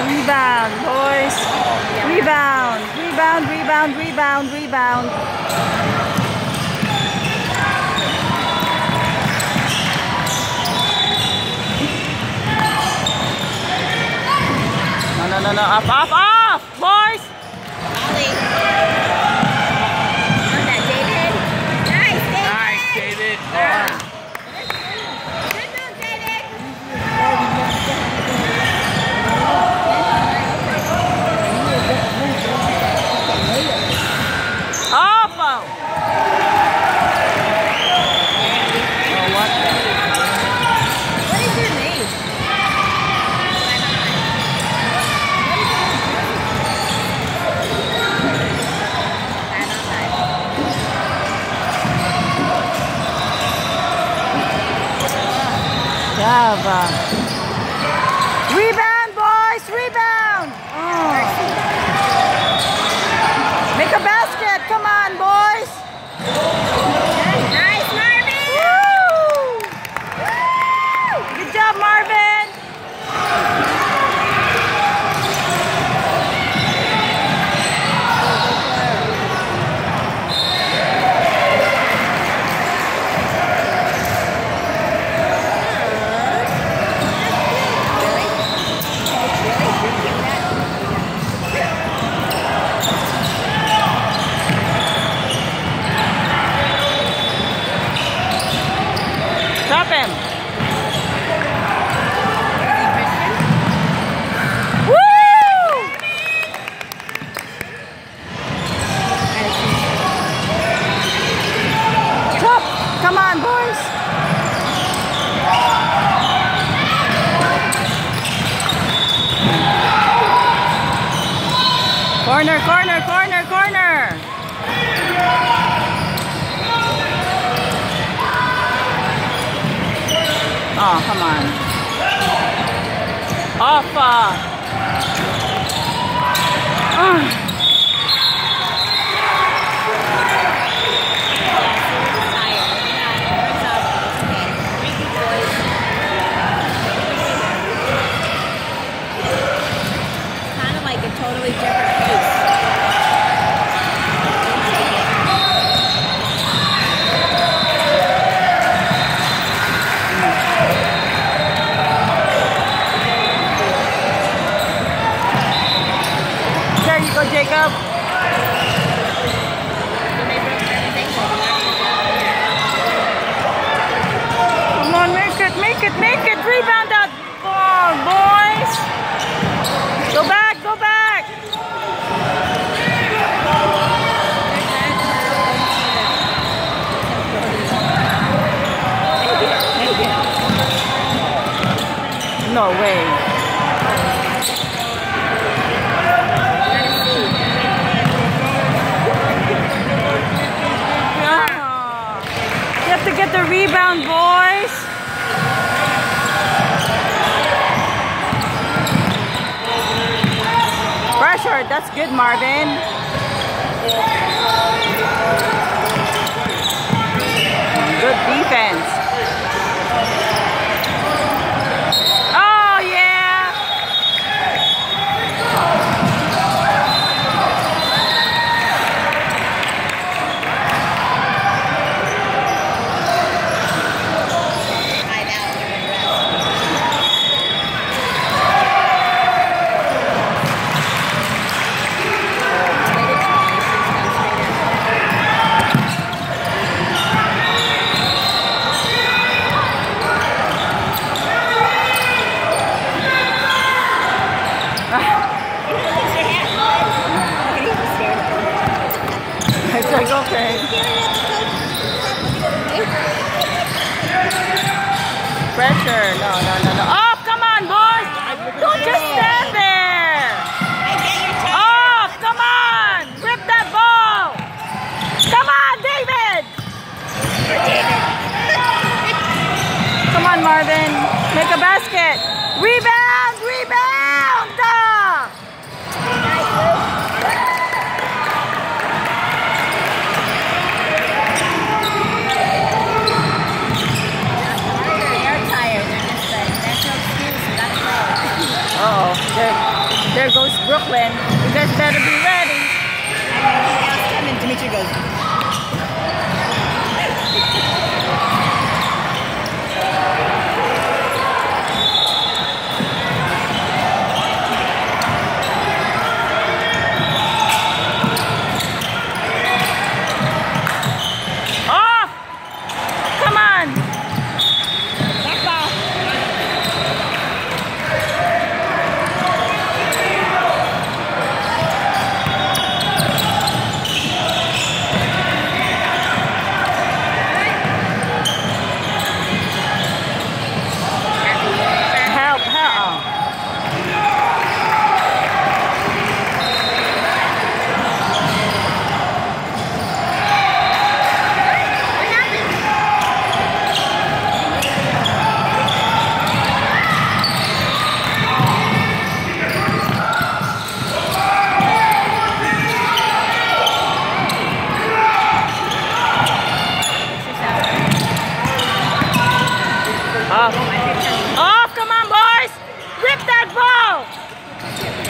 Rebound, boys. Rebound, rebound, rebound, rebound, rebound. No, off, off, off, boys. Ollie. On that, David. Nice, David. Nice, David. Good move, David. Off. Oh, what? What is your name? Java. Rebound, boys, rebound. Oh. Make a basket, come on, boys. Nice, Marvin. Woo! Good job, Marvin. Stop him. Woo! Stop. Come on, boys. Corner, corner, corner, corner. Oh, come on. Off. Kind of like a totally different pace. There you go, Jacob. Come on, make it, make it, make it. Rebound that ball, boys. Go back, go back. No way. You have to get the rebound, boys. Pressure, that's good, Marvin. Good defense. Oh, yeah. It's like, okay. Pressure. No. Oh, come on, boys. Don't just stand there. Oh, come on. Grip that ball. Come on, David. Come on, Marvin. Make a basket. Rebound, rebound. They're tired. They're just Brooklyn. You guys better be ready. And then Dimitri goes, Off! Come on! back ball. Help, help. What happened? Off. Off, come on, boys! Rip that ball!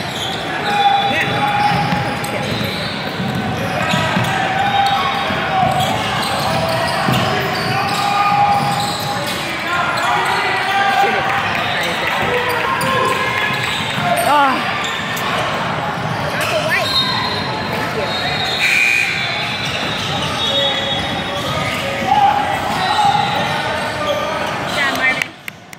Oh, Apple white. Thank you. Good job, Marvin.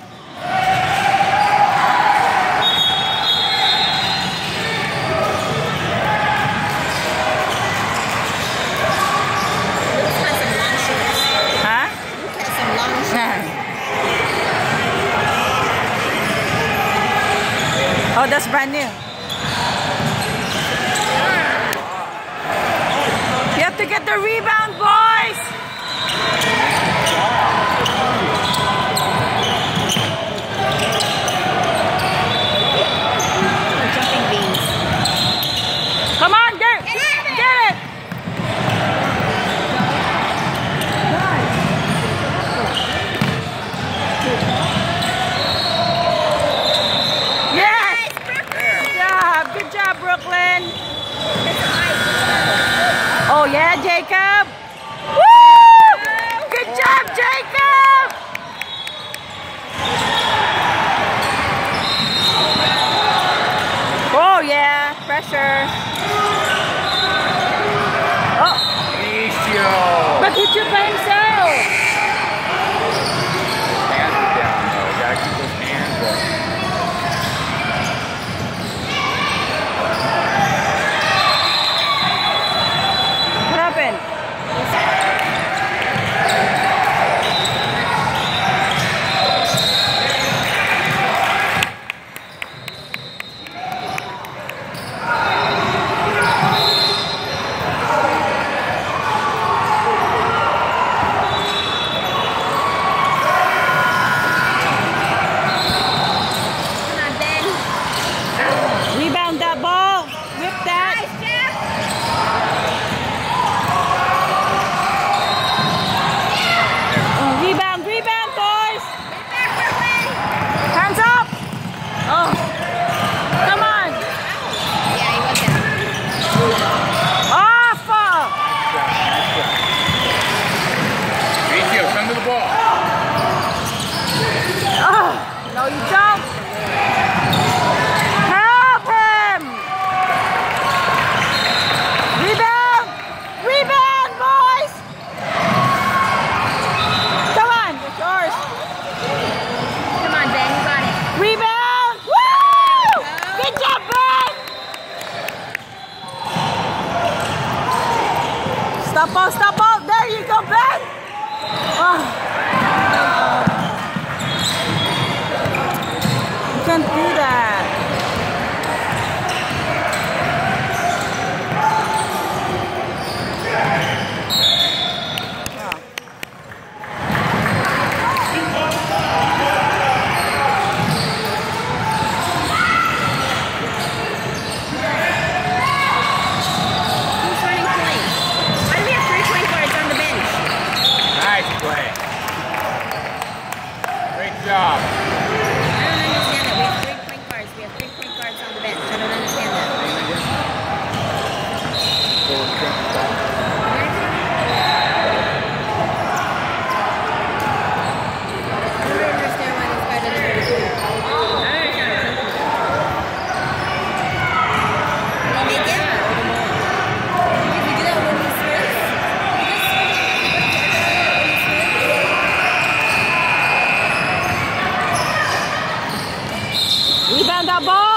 Luke's got some long shorts. huh? Luke has some long shorts. Oh, that's brand new. You have to get the rebound, boys! Jumping beans. Come on, get it! Get it! Yes! Good job, Brooklyn! Oh yeah, Jacob? the ball.